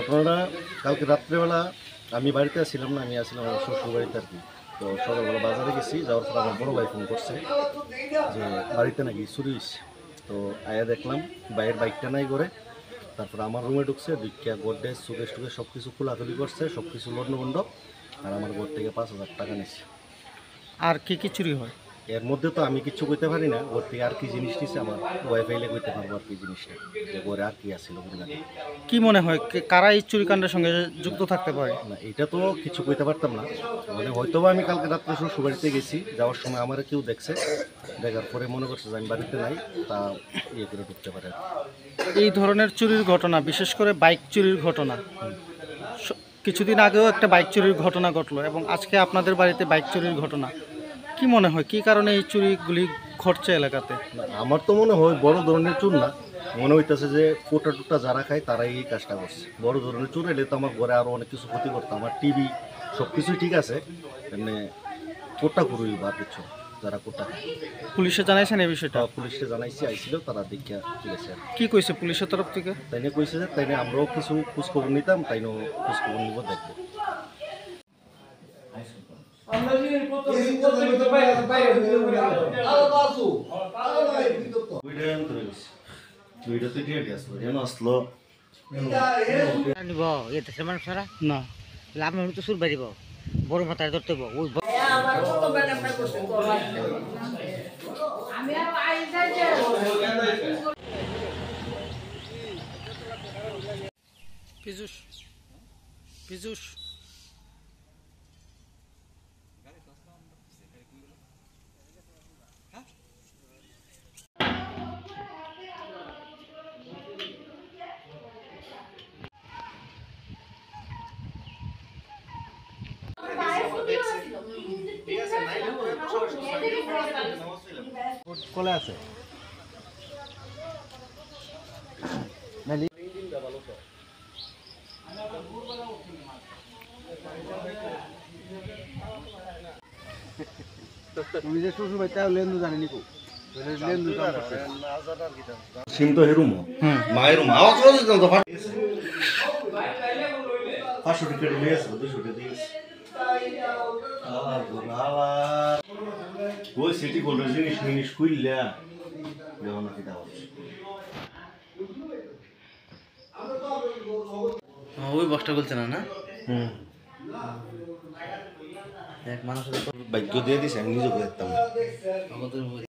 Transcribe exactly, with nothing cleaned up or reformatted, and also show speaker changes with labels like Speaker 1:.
Speaker 1: ঘটনাটা কালকে রাত্রেবেলা আমি বাড়িতে ছিলাম না, আমি আসছিলাম আমার শ্বশুর বাড়িতে আর কি। তো সকালবেলা বাজারে গেছি, যাওয়ার পর আমার বড় ভাই ফোন করছে যে বাড়িতে নাকি চুরি হয়েছে। তো আয়া দেখলাম বাইরের বাইকটা নাই করে, তারপর আমার রুমে ঢুকছে, দুইটা গোড্রেজ সুকেশ টুকেশ সব কিছু খোলাখুলি করছে, সব কিছু লন্ডভন্ড, আর আমার ঘর থেকে পাঁচ হাজার টাকা নিচ্ছে।
Speaker 2: আর কি কি চুরি হয়?
Speaker 1: এর মধ্যে তো আমি কিচ্ছু কইতে পারি না, ওর থেকে আর কি জিনিস নিচ্ছে আমার ওয়াইফাইলে কইতে পারবো আর কি জিনিসটা, যে ঘরে আর কি আসছিল না।
Speaker 2: কি মনে হয় কে- কারা এই চুরিকাণ্ডের সঙ্গে যুক্ত থাকতে পারে?
Speaker 1: না এটা তো কিছু কইতে পারতাম না, মানে হয়তো বা আমি কালকে রাত্রে শ্বশুর বাড়িতে গেছি, যাওয়ার সময় আমার কেউ দেখছে, দেখার পরে মনে করছে যে আমি বাড়িতে নাই, তা ইয়ে করে ঢুকতে পারে আর কি।
Speaker 2: এই ধরনের চুরির ঘটনা, বিশেষ করে বাইক চুরির ঘটনা, স- কিছুদিন আগেও একটা বাইক চুরির ঘটনা ঘটলো এবং আজকে আপনাদের বাড়িতে বাইক চুরির ঘটনা। কি মনে হয় কি কারণে এই চুরিগুলি ঘটছে এলাকাতে?
Speaker 1: না, আমার তো মনে হয় বড় ধরনের চুর না, মনে হইতেছে যে কোটা টুটা যারা খায় তারাই এই কাজটা করছে। বড় ধরনের চুর এলে তো আমার ঘরে আরও অনেক কিছু ক্ষতি করতো, আমার টিভি সব কিছুই ঠিক আছে, মানে কোটা করুই বা কিছু যারা কোটা খায়।
Speaker 2: পুলিশে জানাইছেন এই বিষয়টা?
Speaker 1: তা পুলিশকে জানাইছি, আইছিল, তারা দেখিয়া চলেছে আর
Speaker 2: কি কইছে পুলিশের তরফ থেকে?
Speaker 1: তাই নিয়ে কইছে যে তাই নিয়ে আমরাও কিছু খোঁজখবর নিতাম, তাই নিয়েও খোঁজখবর নিব, দেখবো।
Speaker 3: নিব এ দেশের মানুষরা
Speaker 2: না,
Speaker 3: আমি তো সুর বাড়িব বড় মাথায় ধরতে হইব ওই
Speaker 2: পীযুষ পীযুষ
Speaker 1: কলে আছে
Speaker 4: তুমি যে শ্বশুর বাড়িতে লেন্দু জানিনি কো লেন্দু
Speaker 1: সিম তো হেরুম মায়ের রুম আওয়াজ করে দিতাম তো ফাটি পাঁচশো টিকিট নিয়ে আসলো, দুশো টিকিট দিয়েছে। ওই সিটি গোল্ড জিনিস মিনিস খুললা দেওয়া নাকি দেওয়া
Speaker 5: ওই বসটা বলছে না না
Speaker 1: হুম
Speaker 5: এক মানুষের
Speaker 1: ভাগ্য দিয়ে দিছে, আমি নিজে করতাম।
Speaker 5: আমাদের